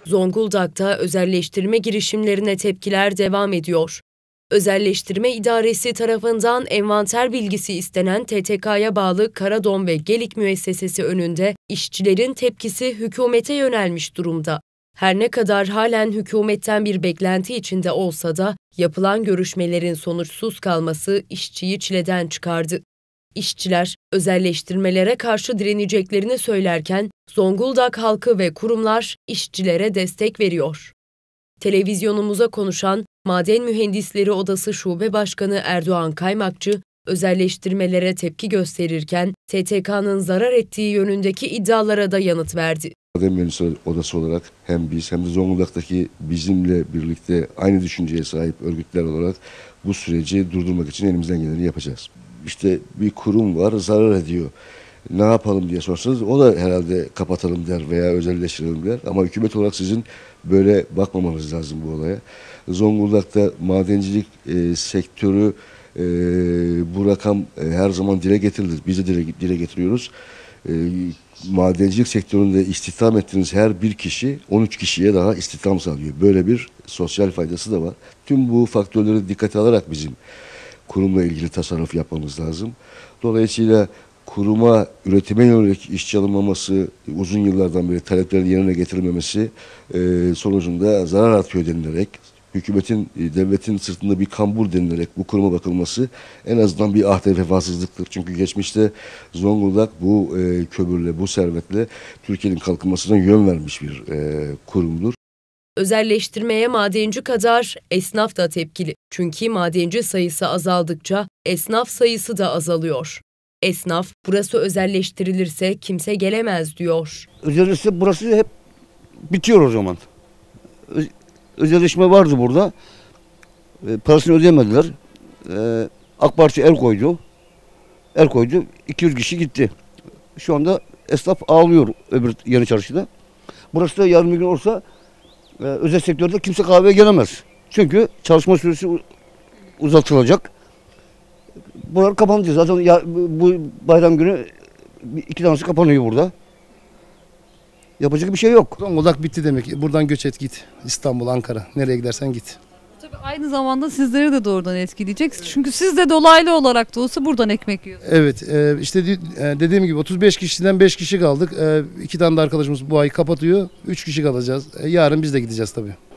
Zonguldak'ta özelleştirme girişimlerine tepkiler devam ediyor. Özelleştirme İdaresi tarafından envanter bilgisi istenen TTK'ya bağlı Karadon ve Gelik müessesesi önünde işçilerin tepkisi hükümete yönelmiş durumda. Her ne kadar halen hükümetten bir beklenti içinde olsa da yapılan görüşmelerin sonuçsuz kalması işçiyi çileden çıkardı. İşçiler özelleştirmelere karşı direneceklerini söylerken Zonguldak halkı ve kurumlar işçilere destek veriyor. Televizyonumuza konuşan Maden Mühendisleri Odası Şube Başkanı Erdoğan Kaymakçı, özelleştirmelere tepki gösterirken TTK'nın zarar ettiği yönündeki iddialara da yanıt verdi. Maden Mühendisleri Odası olarak hem biz hem de Zonguldak'taki bizimle birlikte aynı düşünceye sahip örgütler olarak bu süreci durdurmak için elimizden geleni yapacağız. İşte bir kurum var, zarar ediyor. Ne yapalım diye sorsanız o da herhalde kapatalım der veya özelleştirelim der. Ama hükümet olarak sizin böyle bakmamanız lazım bu olaya. Zonguldak'ta madencilik sektörü bu rakam her zaman dile getirilir. Biz de dile getiriyoruz. Madencilik sektöründe istihdam ettiğiniz her bir kişi 13 kişiye daha istihdam sağlıyor. Böyle bir sosyal faydası da var. Tüm bu faktörleri dikkate alarak bizim kurumla ilgili tasarruf yapmamız lazım. Dolayısıyla kuruma üretime yönelik işçi alınmaması, uzun yıllardan beri taleplerin yerine getirilmemesi sonucunda zarar artıyor denilerek, hükümetin, devletin sırtında bir kambur denilerek bu kuruma bakılması en azından bir ahde vefasızlıktır. Çünkü geçmişte Zonguldak bu kömürle, bu servetle Türkiye'nin kalkınmasına yön vermiş bir kurumdur. Özelleştirmeye madenci kadar esnaf da tepkili. Çünkü madenci sayısı azaldıkça esnaf sayısı da azalıyor. Esnaf, burası özelleştirilirse kimse gelemez diyor. Özelleştirse burası hep bitiyor o zaman. Özelleşme vardı burada. Parasını ödeyemediler. AK Parti el koydu. 200 kişi gitti. Şu anda esnaf ağlıyor öbür Yeni Çarşı'da. Burası da yarın bir gün olsa özel sektörde kimse kahveye gelemez. Çünkü çalışma süresi uzatılacak. Buralar kapanacak. Zaten bu bayram günü 2 tanesi kapanıyor burada. Yapacak bir şey yok. Zonguldak bitti demek. Buradan göç et git. İstanbul, Ankara. Nereye gidersen git. Tabii aynı zamanda sizleri de doğrudan etkileyecek. Çünkü siz de dolaylı olarak da olsa buradan ekmek yiyorsunuz. Evet. İşte dediğim gibi 35 kişiden 5 kişi kaldık. 2 tane de arkadaşımız bu ay kapatıyor. 3 kişi kalacağız. Yarın biz de gideceğiz tabii.